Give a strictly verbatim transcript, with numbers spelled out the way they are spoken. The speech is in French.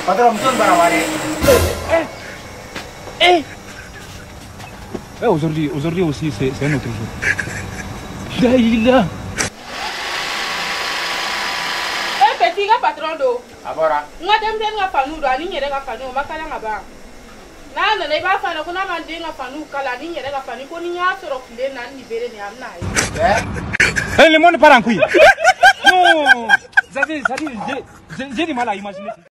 Patron, muso bara wari. Eh, eh, eh, aujourd'hui, aujourd'hui aussi, c'est un autre jour. Daïla. Eh, petit gars patron do. Abora. Moi, j'aime bien la famille, do, ani nyere la famille, ma kala ngaba. Na na ne ba fa na kuna mande nga famille kala ni nyere la famille ko ni nya soro kule na ni bere ni amna Eh? Eh, le monde part en couille. Non, ça dit, ça dit, j'ai du mal à imaginer.